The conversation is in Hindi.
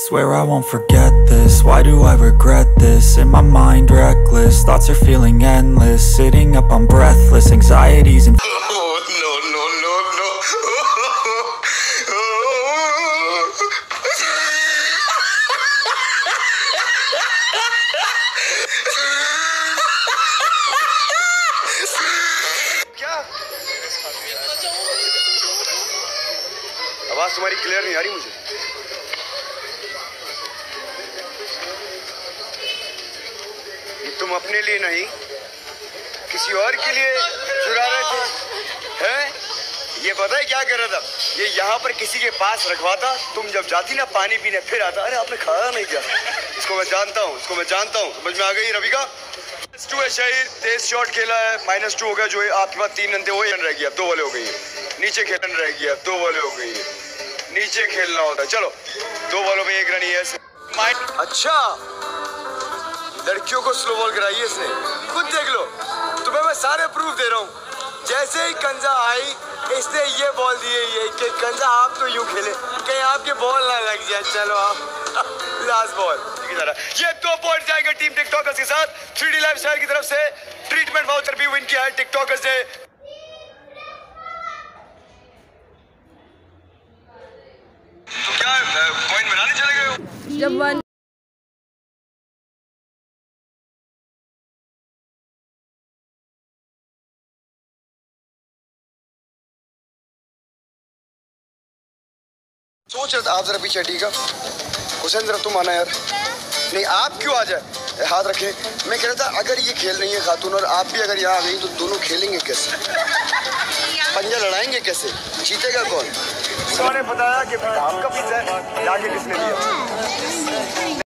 Swear I won't forget this, why do I regret this? In my mind reckless, thoughts are feeling endless. Sitting up, I'm breathless, anxieties and Oh, no. क्या? आवाज तुम्हारी क्लियर नहीं आ रही मुझे। तुम अपने लिए नहीं किसी और के लिए चुरा रहे थे हैं? ये पता है क्या कर रहा था? ये यहाँ पर किसी के पास रखवाता, तुम जब जाती ना पानी पीने फिर आता, अरे आपने खाया नहीं क्या? इसको मैं जानता हूँ, समझ में आ गई रवि का? -2 है शहीद, तेज शॉट खेला है, -2 हो गया। जो है आपके पास 3 रन थे, वही रन रह गया, 2 बॉलें हो गई है। नीचे खेलन रह गया, 2 बॉलें हो गई है। नीचे खेलना होता है, चलो 2 बॉलों में 1 रन ही है। अच्छा, लड़कियों को स्लो बॉल कराई है इसने, खुद देख लो। तुम्हें मैं सारे प्रूफ दे रहा हूँ। जैसे ही कंजा आई इसने ये बॉल दी है, ये कि कंजा आप तो यूं खेले कहीं आपके बॉल ना लग जाए। चलो आप लास्ट बॉल ये 2 पॉइंट जाएंगे टीम टिकटॉकर्स के साथ। 3D लाइफस्टाइल की तरफ से ट्रीटमेंट वाउचर भी विन किया है टिकटॉकर्स ने। तो क्या पॉइंट बनाने चले गए हो? जब सोच रहे आप जरा पीछे, ठीक है हुसैन, जरा तुम आना यार। नहीं आप क्यों आ जाए, हाथ रखें। मैं कह रहा था अगर ये खेल रही है खातून और आप भी अगर यहाँ आ गई तो दोनों खेलेंगे कैसे? पंजा लड़ाएंगे कैसे? जीतेगा कौन? उन्होंने बताया कि आम का पिज्जा जाके किसने दिया?